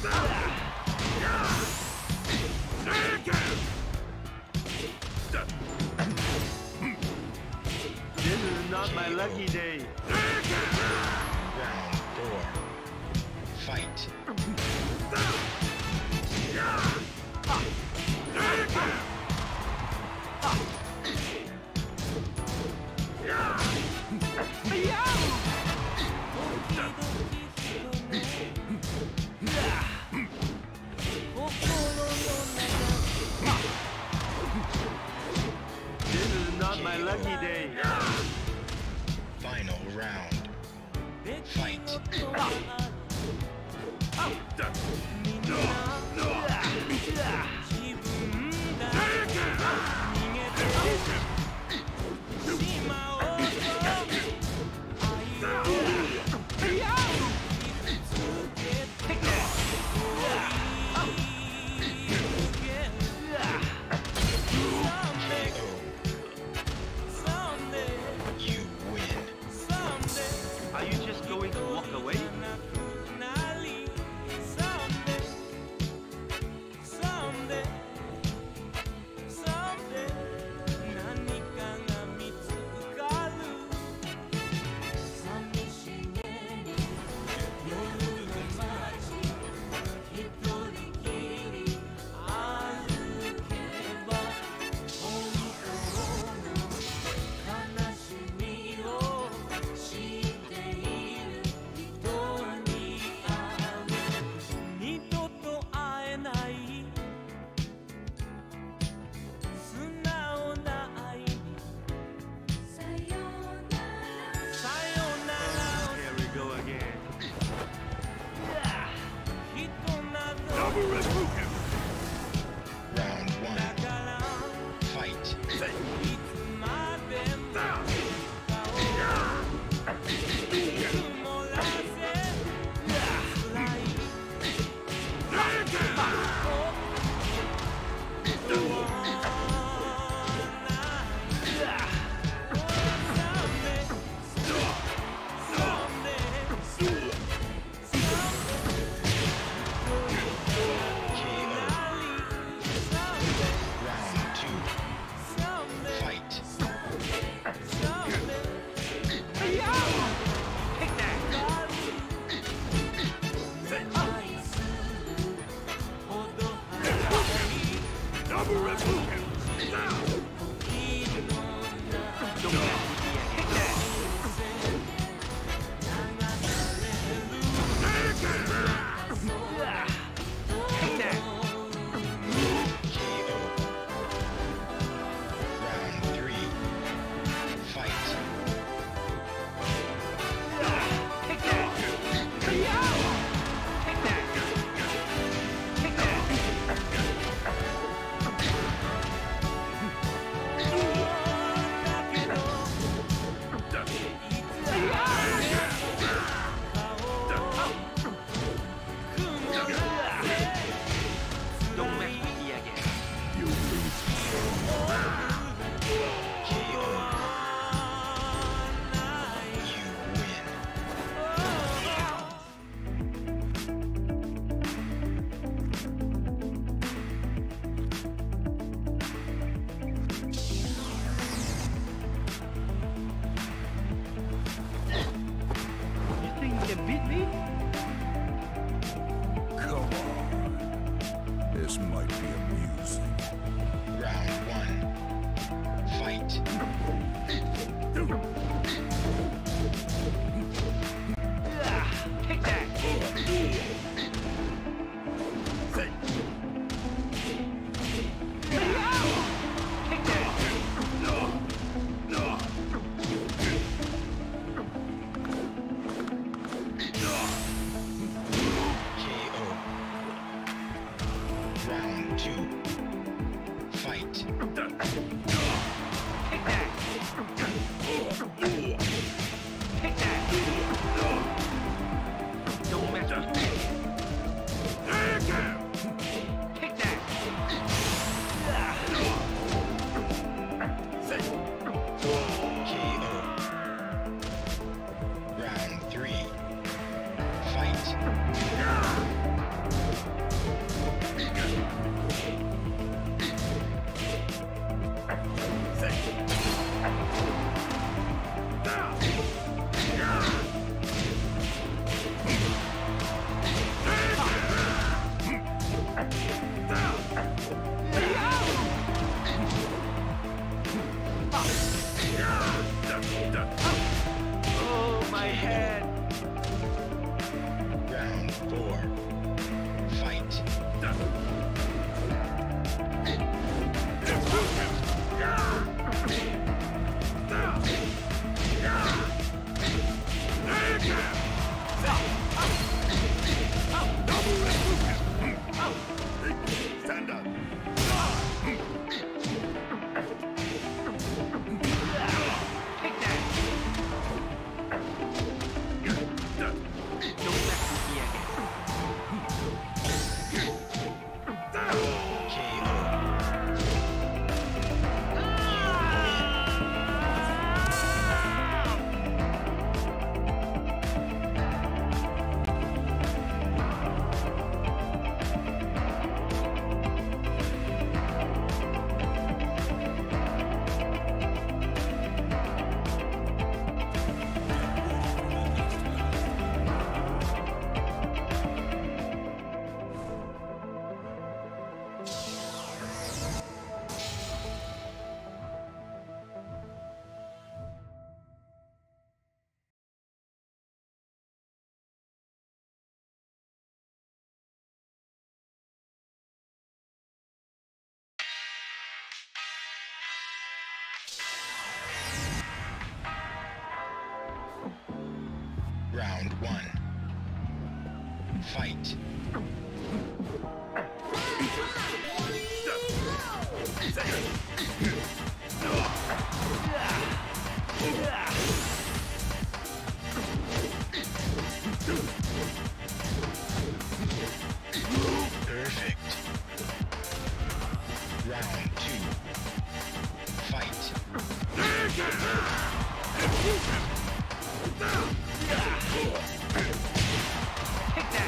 This is not my lucky day. Round 4. Fight. This is not my lucky day. Final round. Fight. You win. Are you just going to walk away? Round 1. Fight. This might be amusing. Round 1. Fight. Take that! Round 2. one. Fight. Perfect. Round two. Fight. Take that!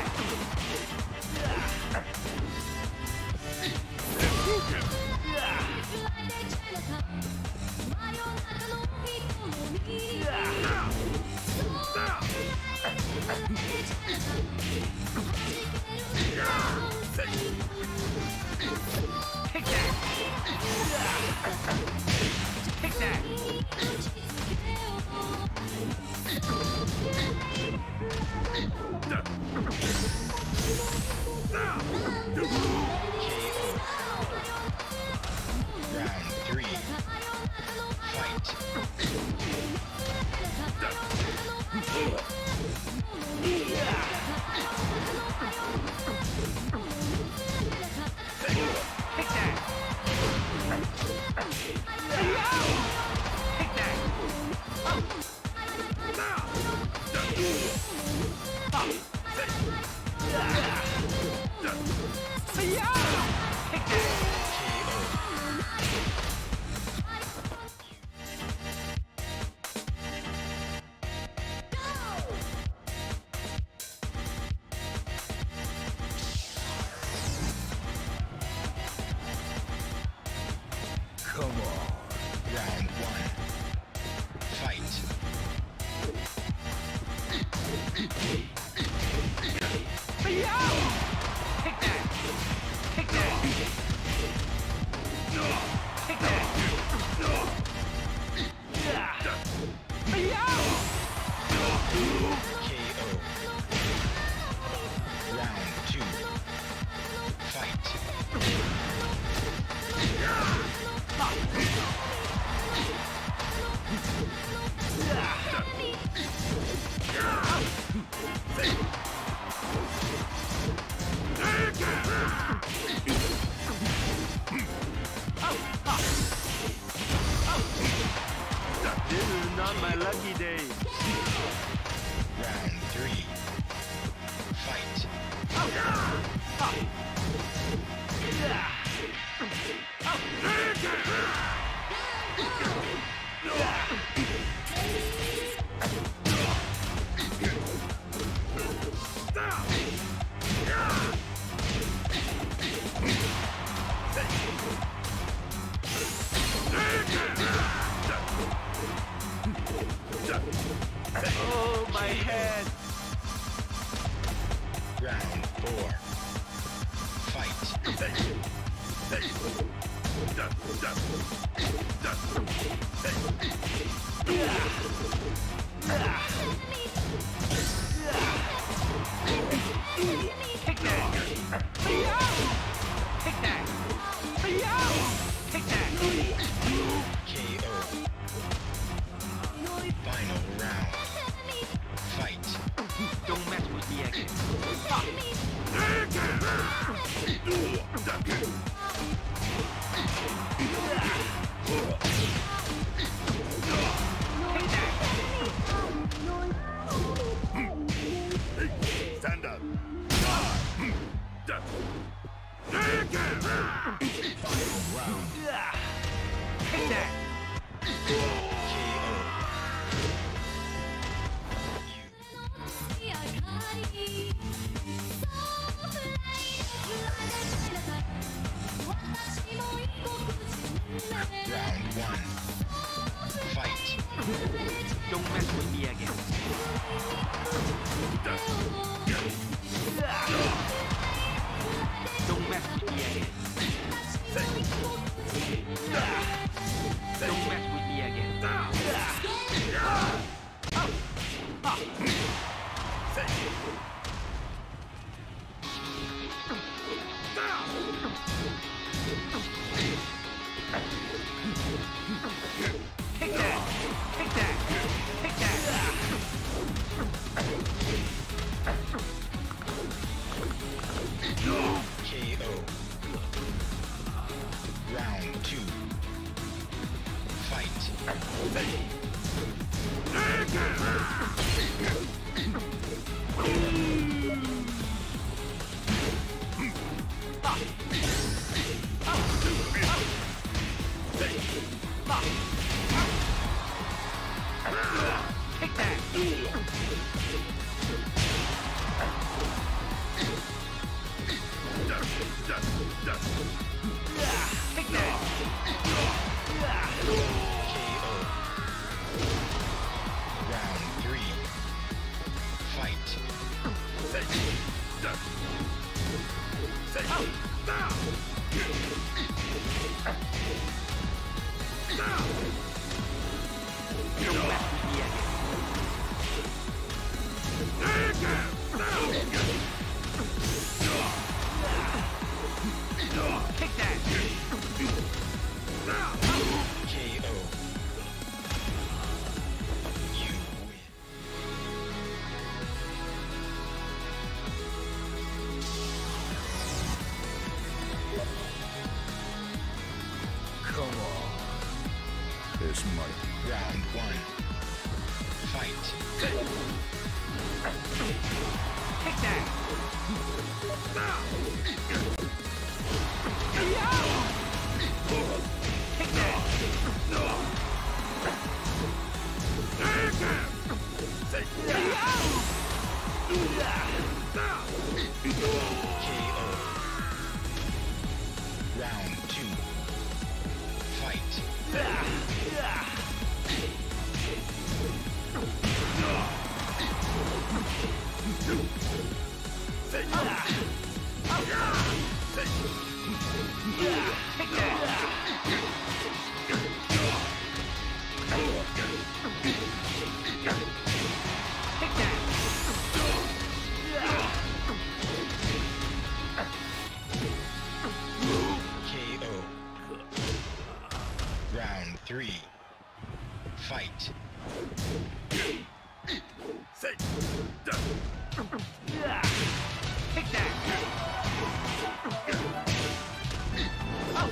Take that! Round three. Fight. Take that! Take that! Take that! Come on. Round one. Fight. Take that! Take that! Take that! KO. Round two. Fight. This is not my lucky day. Round three. Fight. Oh, my head! Round four. Fight. Take that! Take that! Take that! KO. Final round. Fight. Don't mess with me again. Stand up. Final round. Take that! Round one. Fight. Don't mess with me again. Don't mess with me again. Don't mess with me again. Round 2. Fight. Take that! Take that! KO. Round 3. Fight. Don't mess with me again. Take that! KO. You win. Come on. This might. Round 1. Fight. Take that! Take that! KO. Round 2. Fight. Take that! Take that! KO. Round 3. Fight. Take that! Oh!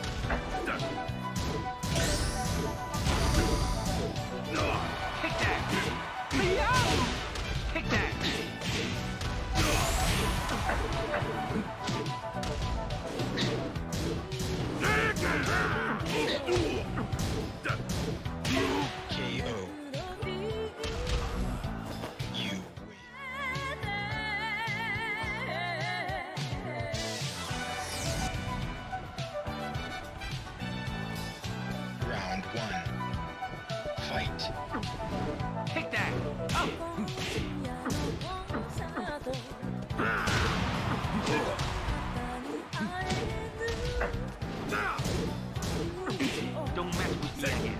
Take that! Take that! KO. You win. Round 1. Fight. Take that! Oh! Don't mess with me again.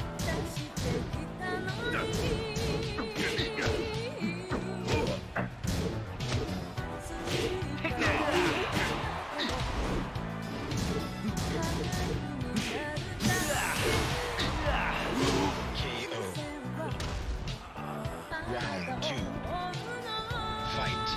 Take KO. Round 2. Fight.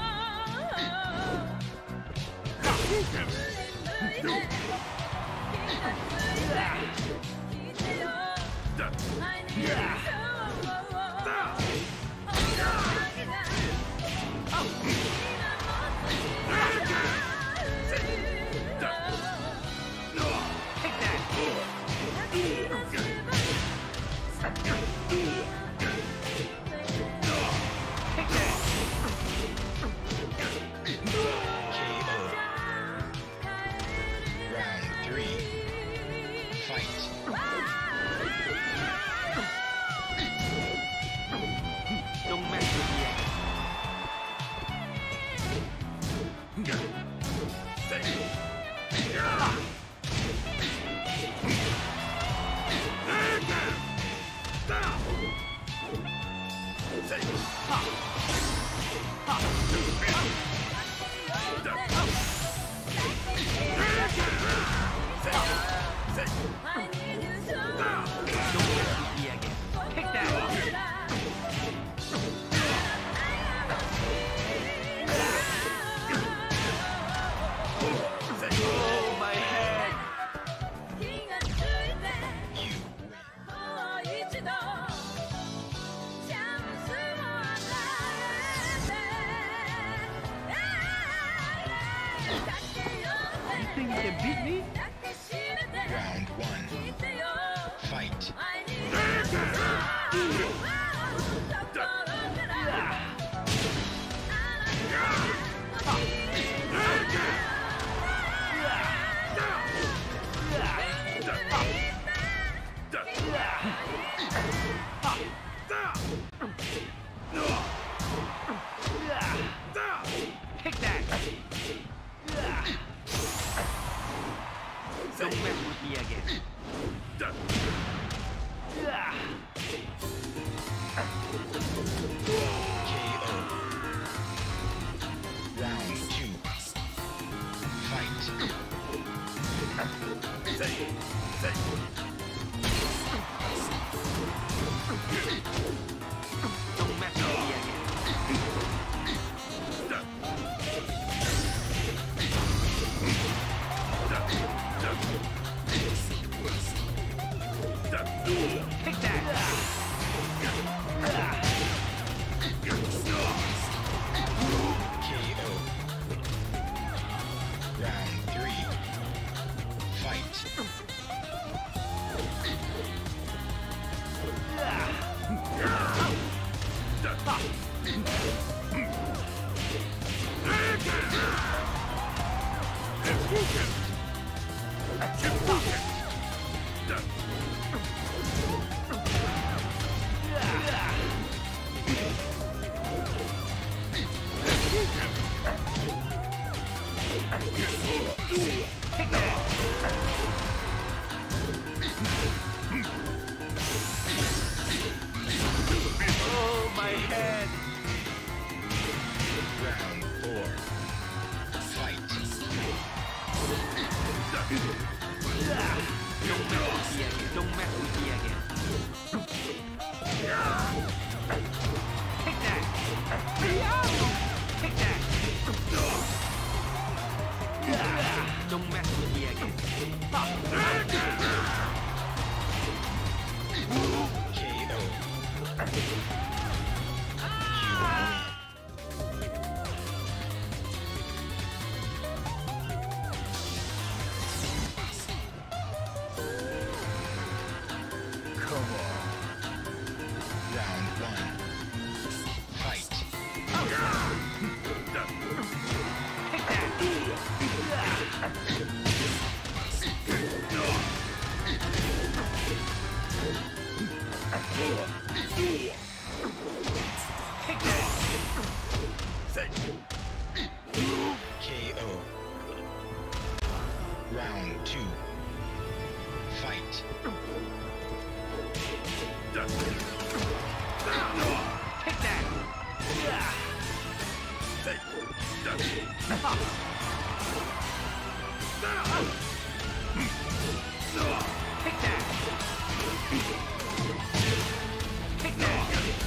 KO. Round 3. Fight. Don't mess with me again. Take that! Oh, my head! can beat me? Round 1. Fight. Take that! Don't mess with me again. KO. Round 2. Fight. Don't mess with me again. Take that! KO. Round 3. Fight. Take that! Oh, my head! Round 4. Fight. Don't mess with me again. Take that! Take that! Don't mess with me again. Come on. Round 1. Fight. Take that! Take that! KO. Round 2. Fight. Take that! Take that! Take that!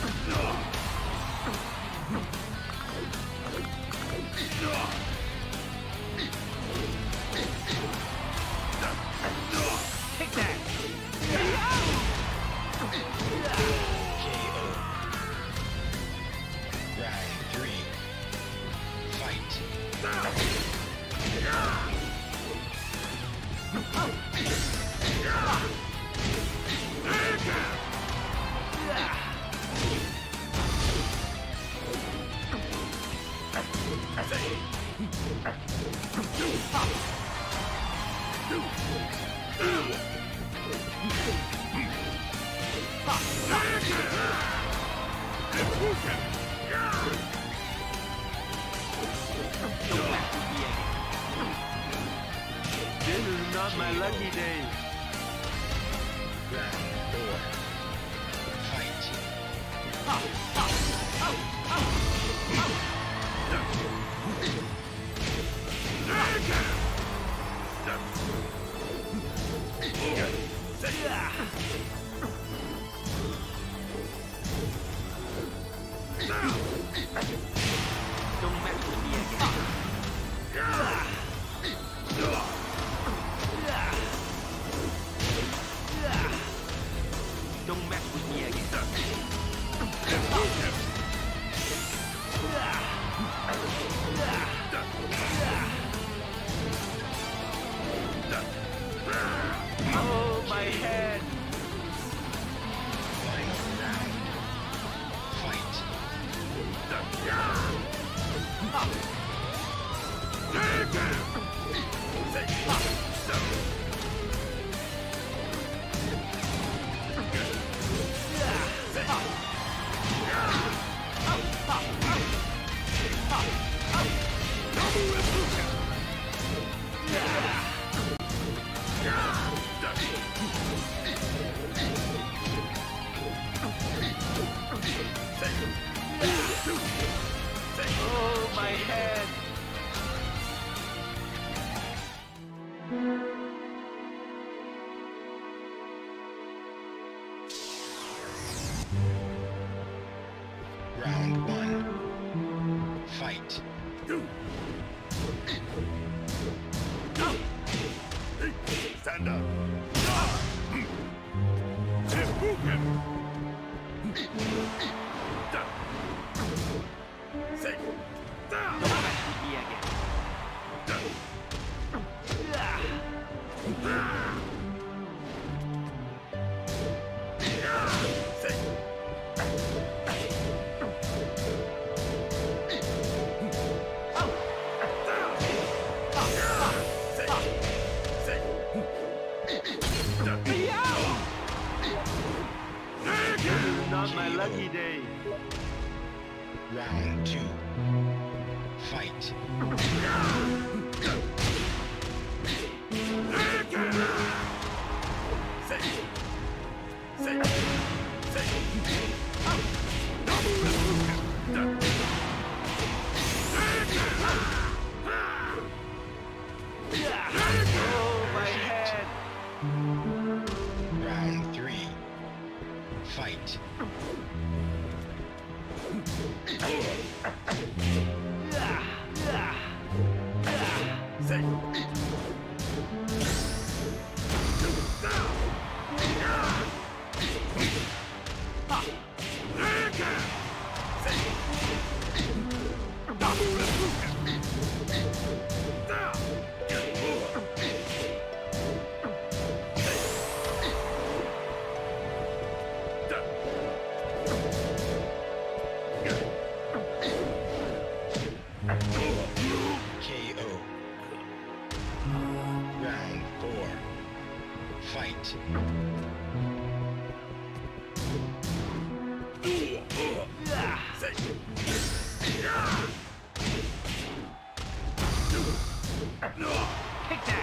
Take that! KO. Round 3. Fight. This is not my lucky day. Round 4. Fight. Don't mess with me again. Don't mess with me again. Stand up. Move him. Say. Don't mess with me again. Not my lucky day. Round 2. Fight. Oh, my head. Round 3. Fight. KO. Round 4. Fight. Take that.